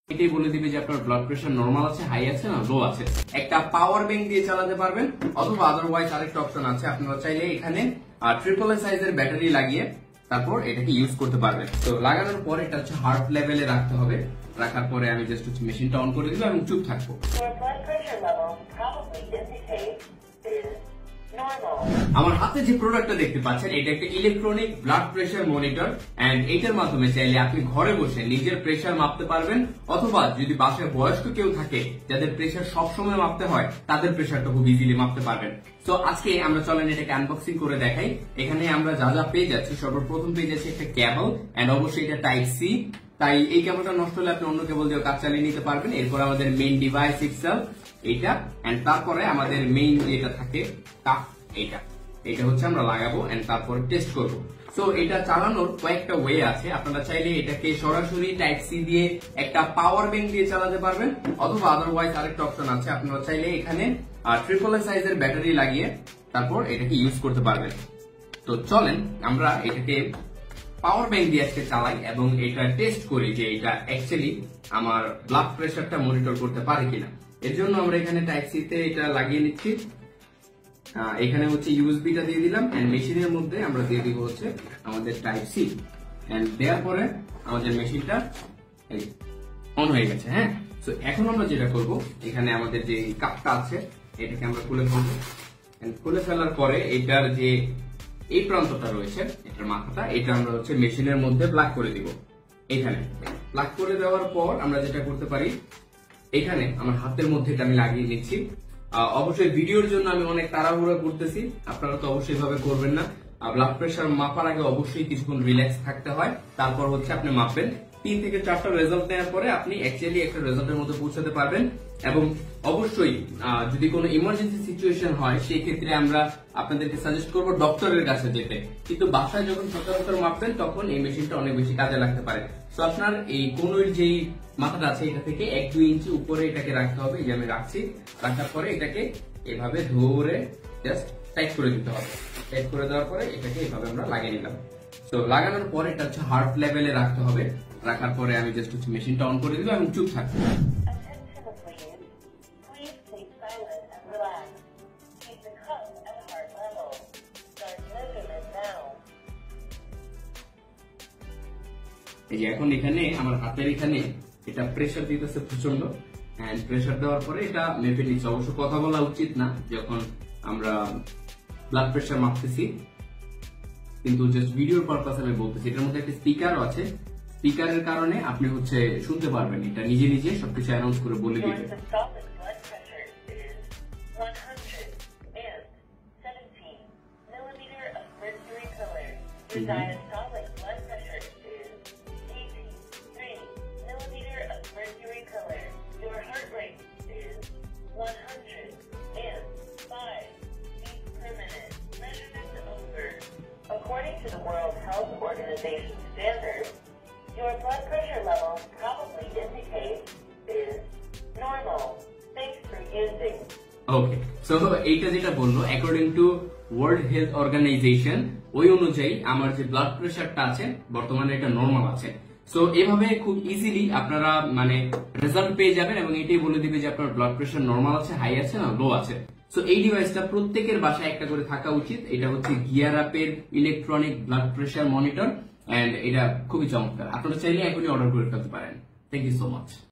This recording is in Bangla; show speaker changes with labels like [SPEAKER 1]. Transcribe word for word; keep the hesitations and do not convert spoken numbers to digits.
[SPEAKER 1] এটাই বলে দিবে যে আপনার ব্লাড প্রেশার নরমাল আছে, হাই আছে না লো আছে। একটা পাওয়ার ব্যাংক দিয়ে চালাতে পারবেন, অথবা আদারওয়াইজ আরেকটা অপশন আছে, আপনারা চাইলে এখানে ট্রিপল এ সাইজের ব্যাটারি লাগিয়ে তারপর এটাকে ইউজ করতে পারবেন। তো লাগানোর পর এটা হচ্ছে হার্ট লেভেলে রাখতে হবে। রাখার পরে আমি জাস্ট হচ্ছে মেশিনটা অন করে দিব এবং চুপ থাকবো। আমার হাতে যে প্রোডাক্টটা দেখতে পাচ্ছেন এটা একটা electronic blood pressure monitor, and এটার মাধ্যমে চাইলে আপনি ঘরে বসে নিজের প্রেশার মাপতে পারবেন, অথবা যদি বাসায় বয়স্ক কেউ থাকে যাদের প্রেশার সবসময় মাপতে হয় তাদের প্রেশারটা খুব ইজিলি মাপতে পারবেন। তো আজকে আমরা চলেন এটাকে আনবক্সিং করে দেখাই। এখানে আমরা যা যা পেয়ে যাচ্ছি, সর্বপ্রথম পেয়ে যাচ্ছি একটা কেবল, এন্ড অবশ্যই এটা টাইপ সি, তাই এই কেবলটা নষ্ট হলে আপনি অন্য কেবল দিয়ে কাজ চালিয়ে নিতে পারবেন। এরপর আমাদের মেইন ডিভাইস ইটসেলফ এইটা, এন্ড তারপরে আমাদের মেইন যেটা থাকে কাপ, এইটা এটা হচ্ছে আমরা লাগাবো এন্ড তারপর টেস্ট করবো। সো এটা চালানোর কয়েকটা ওয়ে আছে। আপনারা চাইলে এটাকে সরাসরি টাইপ সি দিয়ে একটা পাওয়ার ব্যাংক দিয়ে চালাতে পারবেন, অথবা আদারওয়াইজ আরেকটা অপশন আছে, আপনারা চাইলে এখানে ট্রিপল এ সাইজের ব্যাটারি লাগিয়ে তারপর এটাকে ইউজ করতে পারবেন। তো চলেন আমরা এটাকে পাওয়ার ব্যাংক দিয়ে আজকে চালাই এবং এটা টেস্ট করি যে এটা অ্যাকচুয়ালি আমার ব্লাড প্রেশারটা মনিটর করতে পারে কিনা। এর জন্য আমরা এখানে টাইপ সি তে এটা লাগিয়ে নিচ্ছি। এখানে হচ্ছে ইউএসবিটা দিয়ে দিলাম, এন্ড মেশিনের মধ্যে আমরা দিয়ে দিব হচ্ছে আমাদের টাইপ সি, এন্ড দেওয়ার পরে আমাদের মেশিনটা অন হয়ে গেছে। হ্যাঁ, তো এখন আমরা যেটা করব, এখানে আমাদের যে কাপটা আছে এটাকে আমরা খুলে ফেলবো, এন্ড খুলে ফেলার পরে এটার যে এই প্রান্তটা রয়েছে, এটার মাথাটা, এটা আমরা হচ্ছে মেশিনের মধ্যে প্লাগ করে দিব। এখানে প্লাগ করে দেওয়ার পর আমরা যেটা করতে পারি, এখানে আমার হাতের মধ্যে এটা আমি লাগিয়ে নিচ্ছি। অবশ্যই ভিডিওর জন্য আমি অনেক তাড়াহুড়ো করতেছি, আপনারা তো অবশ্যই ভাবে করবেন না। ব্লাড প্রেশার মাপার আগে অবশ্যই কিছুক্ষণ রিল্যাক্স থাকতে হয়, তারপর হচ্ছে আপনি মাপবেন। তিন থেকে চারটা রেজাল্ট নেওয়ার পরে আপনি অ্যাকচুয়ালি একটা রেজাল্টের মধ্যে পৌঁছাতে পারবেন। এবং অবশ্যই যদি কোনো ইমার্জেন্সি সিচুয়েশন হয় সেই ক্ষেত্রে আমরা আপনাদেরকে সাজেস্ট করবো ডক্টরের কাছে যেতে, কিন্তু বাসায় যখন সচরাচর মাপবেন তখন এই মেশিনটা অনেক বেশি কাজে লাগতে পারে। তো আপনার এই কোনোর যেই মাথাটা আছে এটা থেকে এক দুই ইঞ্চি উপরে এটাকে রাখতে হবে। এই যে আমি রাখছি, রাখার পরে এটাকে এভাবে ধরে জাস্ট টাইট করে দিতে হবে। টাইট করে দেওয়ার পরে এটাকে এভাবে আমরা লাগিয়ে নিলাম। তো লাগানোর পরে এটা হচ্ছে হার্ট লেভেলে রাখতে হবে। রাখার পরে আমি জাস্ট হচ্ছে মেশিনটা অন করে দিব এবং চুপ থাকবো। এই যে এখন এখানে আমার হাতের এখানে এটা প্রেসার দিতেছে প্রচন্ড, এন্ড প্রেসার দেওয়ার পরে এটা মেপে নিচ্ছে। অবশ্য কথা বলা উচিত না যখন আমরা ব্লাড প্রেসার মাপতেছি, কিন্তু জাস্ট ভিডিওর পারপাস আমি বলতেছি। এটার মধ্যে একটা স্পিকারও আছে, স্পিকারের কারণে আপনি হচ্ছে শুনতে পারবেন, এটা নিজে নিজে সবকিছু অ্যানাউন্স করে বলে দিবে।
[SPEAKER 2] According to the World Health Organization standards, your blood pressure level probably indicates is normal. Thanks for using.
[SPEAKER 1] Okay, so এইটা যেটা বললো according to World Health Organization, ওই অনুযায়ী আমার যে ব্লাড প্রেশারটা আছে বর্তমানে এটা নর্মাল আছে। সো এভাবে খুব ইজিলি আপনারা মানে রেজাল্ট পেয়ে যাবেন, এবং এটাই বলে দিবে যে আপনার ব্লাড প্রেশার নর্মাল আছে, হাই আছে না লো আছে। সো এই ডিভাইসটা প্রত্যেকের বাসায় একটা করে থাকা উচিত। এটা হচ্ছে গিয়ার আপের electronic blood pressure monitor, and এটা খুবই চমৎকার। আপনারা চাইলে এখনই অর্ডার করে ফেলতে পারেন। Thank you so much.